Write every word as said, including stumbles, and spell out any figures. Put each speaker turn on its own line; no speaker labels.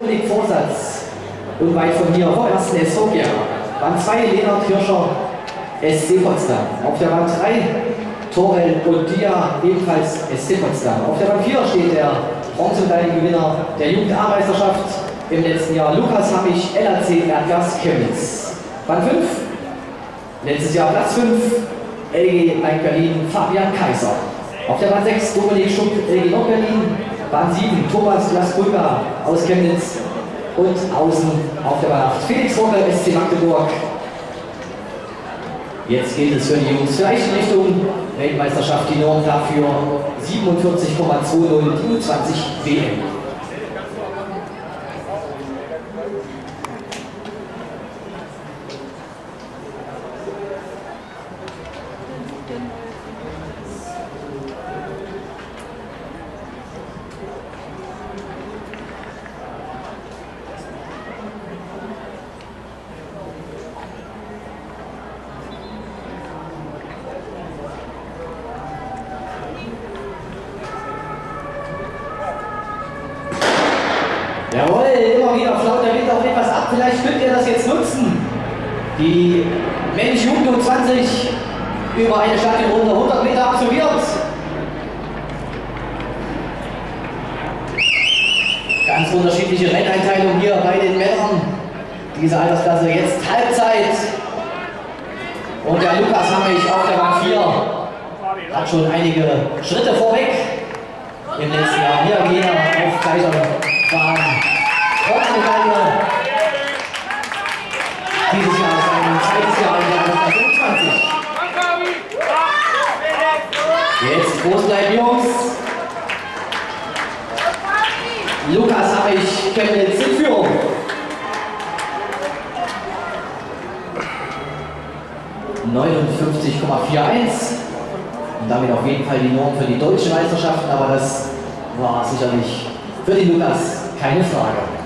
Vorsatz und weit von hier vom ersten S V G. Band zwei Lennart Hirscher, S C Potsdam. Auf der Band drei Torel Odia, ebenfalls S C Potsdam. Auf der Band vier steht der Bronzemedaillengewinner der Jugend-A-Meisterschaft im letzten Jahr, Lukas Hammich, L A C Erdgas Chemnitz. Band fünf, letztes Jahr Platz fünf, L G Leik Berlin, Fabian Kaiser. Auf der Band sechs Dominik Schupp, L G Nord-Berlin. Band sieben Thomas Lasbrüger aus Chemnitz. Und außen auf der Band acht Felix Rocke, S C Magdeburg. Jetzt geht es für die Jungs vielleicht in Richtung Weltmeisterschaft. Die Norm dafür siebenundvierzig Komma zwanzig, die U zwanzig W M. Jawohl, immer wieder flaut der Wind auch etwas ab. Vielleicht könnt ihr das jetzt nutzen. Die männliche Jugend U zwanzig über eine Stadionrunde hundert Meter absolviert. Ganz unterschiedliche Renneinteilung hier bei den Männern. Diese Altersklasse jetzt Halbzeit. Und der Lukas Hammich auf der Band vier hat schon einige Schritte vorweg. Im letzten Jahr hier gehen wir auf gleicher Bahn. Bronzemedaille. Dieses Jahr ist ein zweites Jahr in der Altersklasse U zwanzig. Jetzt groß bleiben Jungs. Lukas Hammich, Chemnitz in Führung. neunundfünfzig Komma einundvierzig. Und damit auf jeden Fall die Norm für die deutschen Meisterschaften, aber das war sicherlich für den Lukas keine Frage.